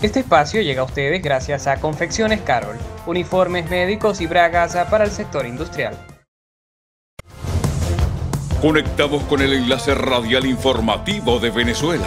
Este espacio llega a ustedes gracias a Confecciones Carol, uniformes médicos y bragas para el sector industrial. Conectamos con el enlace radial informativo de Venezuela.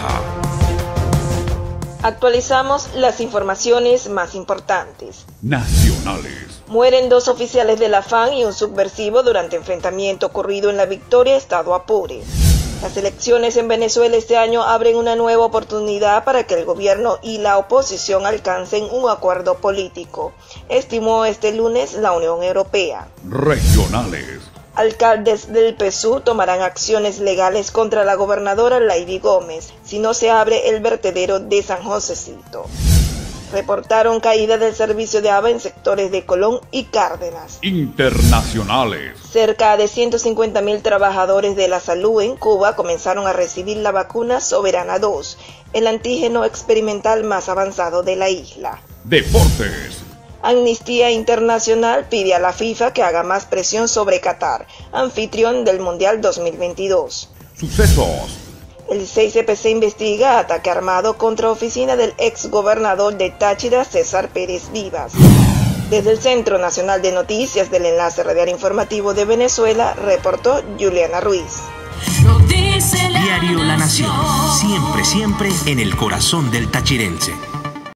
Actualizamos las informaciones más importantes. Nacionales. Mueren 2 oficiales de la FAN y un subversivo durante enfrentamiento ocurrido en La Victoria, estado Apure. Las elecciones en Venezuela este año abren una nueva oportunidad para que el gobierno y la oposición alcancen un acuerdo político, estimó este lunes la Unión Europea. Regionales. Alcaldes del PSUV tomarán acciones legales contra la gobernadora Lady Gómez si no se abre el vertedero de San Josecito. Reportaron caída del servicio de agua en sectores de Colón y Cárdenas. Internacionales. Cerca de 150.000 trabajadores de la salud en Cuba comenzaron a recibir la vacuna Soberana 2, el antígeno experimental más avanzado de la isla. Deportes. Amnistía Internacional pide a la FIFA que haga más presión sobre Qatar, anfitrión del Mundial 2022. Sucesos. El 6CPC investiga ataque armado contra oficina del ex gobernador de Táchira, César Pérez Vivas. Desde el Centro Nacional de Noticias del Enlace Radial Informativo de Venezuela, reportó Juliana Ruiz. Diario La Nación, siempre en el corazón del tachirense.